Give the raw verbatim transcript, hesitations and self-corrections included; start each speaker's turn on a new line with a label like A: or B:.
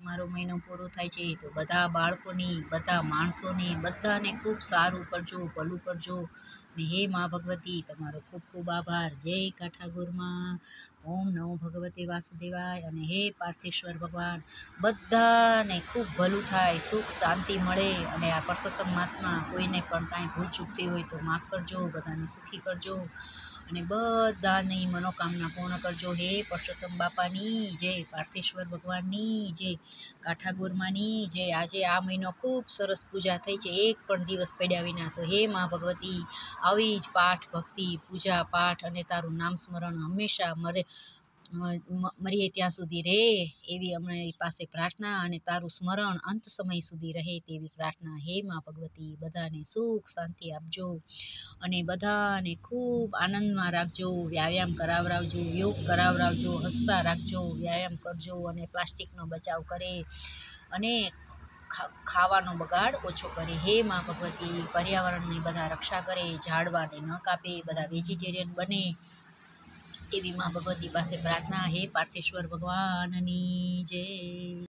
A: તમારો મહિનો પૂરો થાય છે તો બધા બાળકોની, બધા માણસોને, બધાને ખૂબ સારું કરજો, ભલું કરજો. ને હે મા ભગવતી, તમારો ખૂબ ખૂબ આભાર. જય કાઠાગોરમાં. ઓમ નમો ભગવતે વાસુદેવાય. અને હે પાર્થેશ્વર ભગવાન, બધાને ખૂબ ભલું થાય, સુખ શાંતિ મળે. અને આ પરસોત્તમ માસમાં કોઈને પણ કાંઈ ભૂલ ચૂકતી હોય તો માફ કરજો, બધાને સુખી કરજો અને બધાની મનોકામના પૂર્ણ કરજો. હે પરસોત્તમ બાપાની જય, પાર્થેશ્વર ભગવાનની જય, કાઠાગોરમાની જય. આજે આ મહિનો ખૂબ સરસ પૂજા થઈ છે, એક પણ દિવસ પડ્યા વિના. તો હે મા ભગવતી, આવી જ પાઠ ભક્તિ, પૂજા પાઠ અને તારું નામ સ્મરણ હંમેશા મરે મરીએ ત્યાં સુધી રહે એવી અમારી પાસે પ્રાર્થના, અને તારું સ્મરણ અંત સમય સુધી રહે તેવી પ્રાર્થના. હે મા ભગવતી, બધાને સુખ શાંતિ આપજો અને બધાને ખૂબ આનંદમાં રાખજો. વ્યાયામ કરાવરાવજો, યોગ કરાવરાવજો, હસતા રાખજો, વ્યાયામ કરજો અને પ્લાસ્ટિકનો બચાવ કરે અને ખાવાનો બગાડ ઓછો કરે. હે મા ભગવતી, પર્યાવરણની બધા રક્ષા કરે, ઝાડવાને ન કાપે, બધા વેજીટેરિયન બને એવી મા ભગવતી પાસે પ્રાર્થના. હે પાર્થેશ્વર ભગવાનની જય.